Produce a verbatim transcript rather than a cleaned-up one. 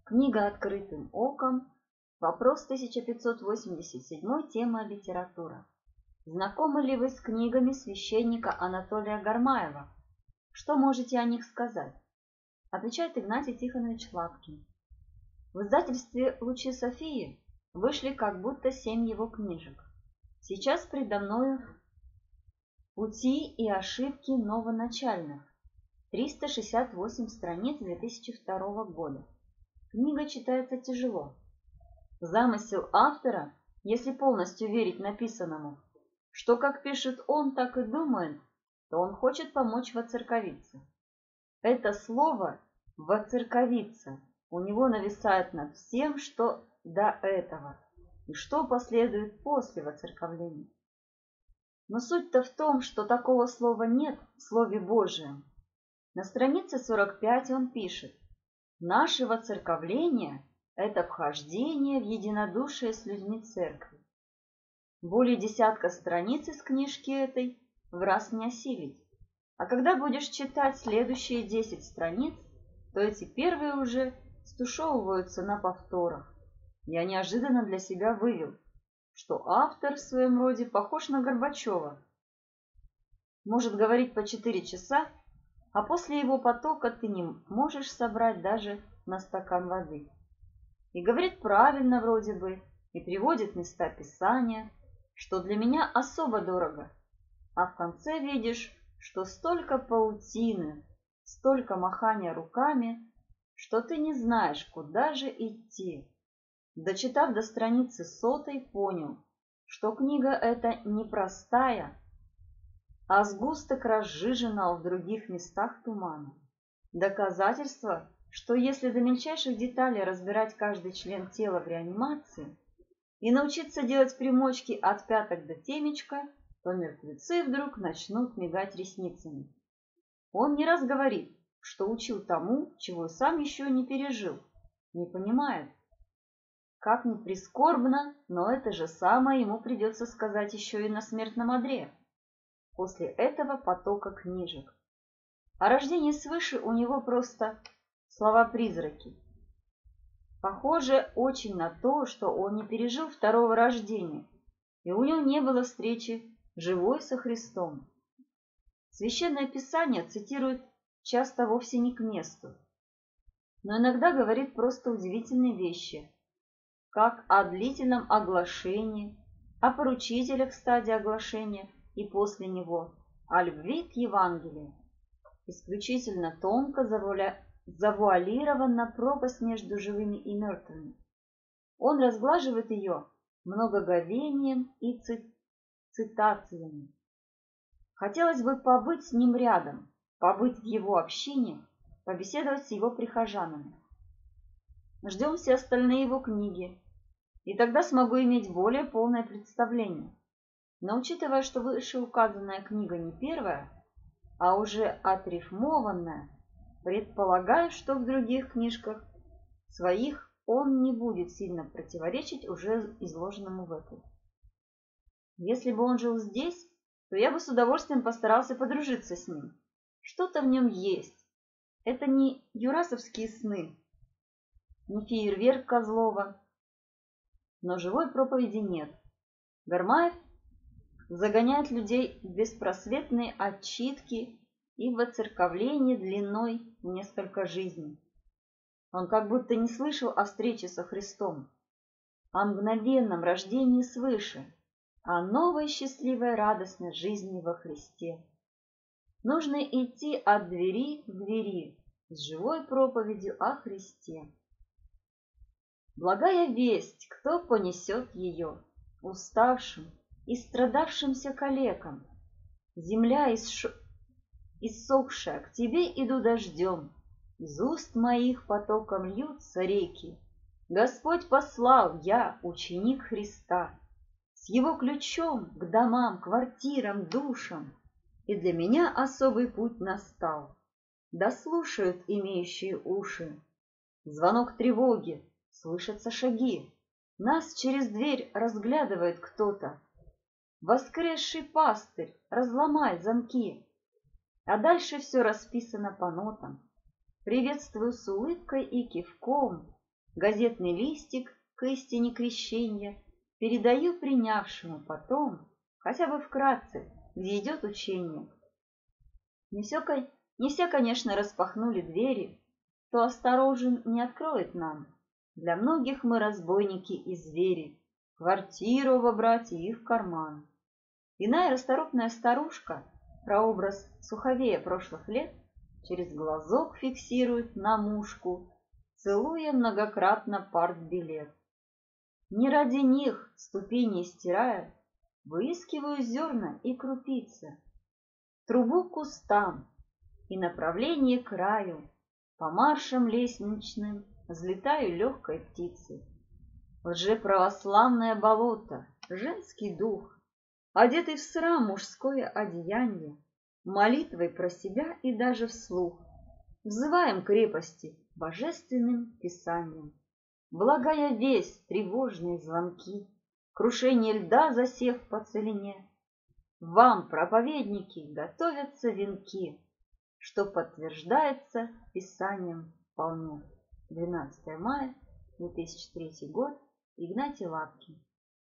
Книга «Открытым оком». Вопрос тысяча пятьсот восемьдесят семь. Тема литература. Знакомы ли вы с книгами священника Анатолия Гармаева? Что можете о них сказать? Отвечает Игнатий Тихонович Лапкин. В издательстве «Лучи Софии» вышли как будто семь его книжек. Сейчас предо мною «Пути и ошибки новоначальных». триста шестьдесят восемь страниц две тысячи второго года. Книга читается тяжело. Замысел автора, если полностью верить написанному, что как пишет он, так и думает, то он хочет помочь воцерковиться. Это слово «воцерковиться» у него нависает над всем, что до этого, и что последует после воцерковления. Но суть-то в том, что такого слова нет в Слове Божием. На странице сорок пять он пишет: «Наше воцерковление – это вхождение в единодушие с людьми церкви». Более десятка страниц из книжки этой в раз не осилить. А когда будешь читать следующие десять страниц, то эти первые уже стушевываются на повторах. Я неожиданно для себя вывел, что автор в своем роде похож на Горбачева. Может говорить по четыре часа, а после его потока ты не можешь собрать даже на стакан воды. И говорит правильно вроде бы, и приводит места Писания, что для меня особо дорого. А в конце видишь, что столько паутины, столько махания руками, что ты не знаешь, куда же идти. Дочитав до страницы сотой, понял, что книга эта непростая, а сгусток разжиженного в других местах тумана. Доказательство, что если до мельчайших деталей разбирать каждый член тела в реанимации и научиться делать примочки от пяток до темечка, то мертвецы вдруг начнут мигать ресницами. Он не раз говорит, что учил тому, чего сам еще не пережил, не понимает. Как ни прискорбно, но это же самое ему придется сказать еще и на смертном одре. После этого потока книжек. О рождении свыше у него просто слова-призраки. Похоже очень на то, что он не пережил второго рождения, и у него не было встречи живой со Христом. Священное Писание цитирует часто вовсе не к месту, но иногда говорит просто удивительные вещи, как о длительном оглашении, о поручителях в стадии оглашения и после него, о любви к Евангелию. Исключительно тонко завуаля... завуалирована пропасть между живыми и мертвыми. Он разглаживает ее многоговением и ци... цитациями. Хотелось бы побыть с ним рядом, побыть в его общине, побеседовать с его прихожанами. Ждем все остальные его книги, и тогда смогу иметь более полное представление. Но учитывая, что вышеуказанная книга не первая, а уже отрифмованная, предполагаю, что в других книжках своих он не будет сильно противоречить уже изложенному в этой. Если бы он жил здесь, то я бы с удовольствием постарался подружиться с ним. Что-то в нем есть. Это не юрасовские сны, не фейерверк Козлова, но живой проповеди нет. Гармаев загоняет людей в беспросветные отчитки и в воцерковление длиной в несколько жизней. Он как будто не слышал о встрече со Христом, о мгновенном рождении свыше, о новой счастливой радостной жизни во Христе. Нужно идти от двери к двери с живой проповедью о Христе. Благая весть, кто понесет ее, уставшим и страдавшимся калекам. Земля исш... иссохшая, к тебе иду дождем, из уст моих потоком льются реки. Господь послал, я, ученик Христа, с его ключом к домам, квартирам, душам, и для меня особый путь настал. Да слушают имеющие уши. Звонок тревоги, слышатся шаги. Нас через дверь разглядывает кто-то. Воскресший пастырь, разломай замки. А дальше все расписано по нотам. Приветствую с улыбкой и кивком. газетный листик к истине крещения передаю принявшему потом, хотя бы вкратце, где идет учение. Не все, не все, конечно, распахнули двери, кто осторожен, не откроет нам. Для многих мы разбойники и звери, квартиру вобрать и в карман. Иная расторопная старушка, прообраз суховея прошлых лет, через глазок фиксирует на мушку, целуя многократно партбилет. Не ради них, ступени стирая, выискиваю зерна и крупицы, трубу к кустам и направление к краю, по маршам лестничным взлетаю легкой птицей. Лжеправославное болото, женский дух, одетый в срам мужское одеяние, молитвой про себя и даже вслух, взываем крепости божественным писанием. Благая весть, тревожные звонки, крушение льда, засев по целине. Вам, проповедники, готовятся венки, что подтверждается Писанием вполне. двенадцатое мая две тысячи третий год. Игнатий Лапкин.